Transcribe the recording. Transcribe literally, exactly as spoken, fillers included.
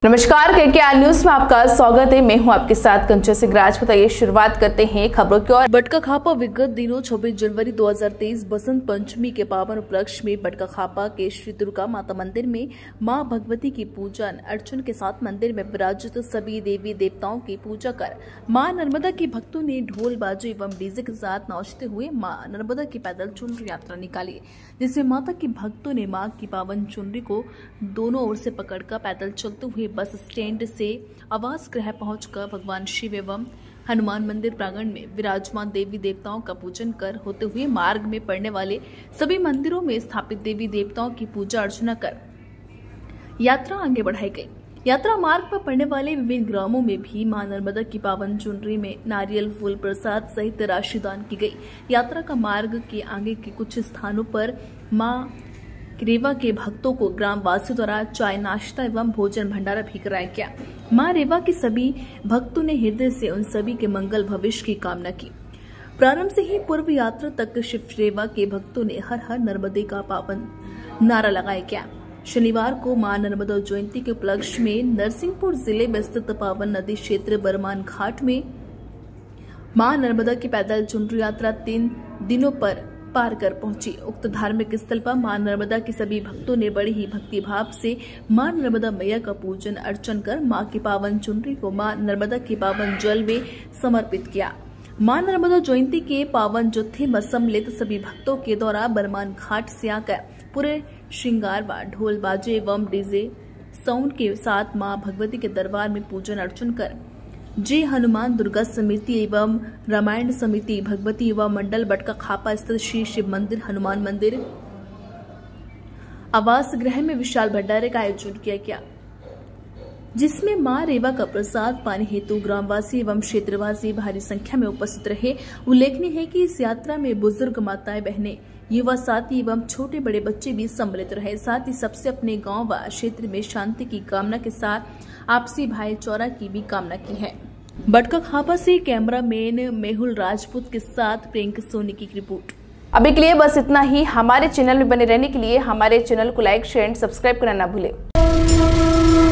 नमस्कार, KKR news में आपका स्वागत है। मैं हूं आपके साथ कंचन सिंह राज। बताइए, शुरुआत करते हैं खबरों की ओर। बटका खापा विगत दिनों छब्बीस जनवरी दो हज़ार तेईस बसंत पंचमी के पावन उपलक्ष्य में बटका खापा के श्री दुर्गा माता मंदिर में मां भगवती की पूजन अर्चन के साथ मंदिर में विराजित सभी देवी देवताओं की पूजा कर मां नर्मदा के भक्तों ने ढोल बाजे एवं डीजे के साथ नाचते हुए मां नर्मदा की पैदल चुनरी यात्रा निकाली, जिसमें माता के भक्तों ने मां की पावन चुनरी को दोनों ओर से पकड़कर पैदल चलते हुए बस स्टैंड से आवास गृह पहुंचकर भगवान शिव एवं हनुमान मंदिर प्रांगण में विराजमान देवी देवताओं का पूजन कर होते हुए मार्ग में पड़ने वाले सभी मंदिरों में स्थापित देवी देवताओं की पूजा अर्चना कर यात्रा आगे बढ़ाई गई। यात्रा मार्ग पर पड़ने वाले विभिन्न ग्रामों में भी मां नर्मदा की पावन चुनरी में नारियल, फूल, प्रसाद सहित राशि दान की गई। यात्रा का मार्ग के आगे के कुछ स्थानों पर मां रेवा के भक्तों को ग्राम वासियों द्वारा चाय, नाश्ता एवं भोजन भंडारा भी कराया गया। मां रेवा के सभी भक्तों ने हृदय से उन सभी के मंगल भविष्य की कामना की। प्रारंभ से ही पूर्व यात्रा तक शिव रेवा के भक्तों ने हर हर नर्मदे का पावन नारा लगाया गया। शनिवार को मां नर्मदा जयंती के उपलक्ष्य में नरसिंहपुर जिले में स्थित पावन नदी क्षेत्र बरमान घाट में मां नर्मदा की पैदल चुनरी यात्रा तीन दिनों पर पार कर पहुंची। उक्त धार्मिक स्थल पर मां नर्मदा के सभी भक्तों ने बड़ी ही भक्ति भाव से मां नर्मदा मैया का पूजन अर्चन कर मां की पावन चुनरी को मां नर्मदा के पावन जल में समर्पित किया। मां नर्मदा जयंती के पावन जुत्थे में सम्मिलित सभी भक्तों के द्वारा बरमान घाट से आकर पूरे श्रृंगार व ढोल बाजे एवं डीजे साउंड के साथ मां भगवती के दरबार में पूजन अर्चन कर जय हनुमान दुर्गा समिति एवं रामायण समिति भगवती युवा मंडल बटका खापा स्थित श्री शिव मंदिर, हनुमान मंदिर आवास गृह में विशाल भंडारे का आयोजन किया गया, जिसमें मां रेवा का प्रसाद पाने हेतु ग्रामवासी एवं क्षेत्रवासी भारी संख्या में उपस्थित रहे। उल्लेखनीय है कि इस यात्रा में बुजुर्ग, माताएं, बहनें, युवा साथी एवं छोटे बड़े बच्चे भी सम्मिलित रहे। साथ ही सबसे अपने गांव व क्षेत्र में शांति की कामना के साथ आपसी भाईचारा की भी कामना की है। बटका खापा से कैमरामैन मेहुल राजपूत के साथ प्रियंका सोनी की रिपोर्ट। अभी के लिए बस इतना ही। हमारे चैनल में बने रहने के लिए हमारे चैनल को लाइक, शेयर एंड सब्सक्राइब करना ना भूलें।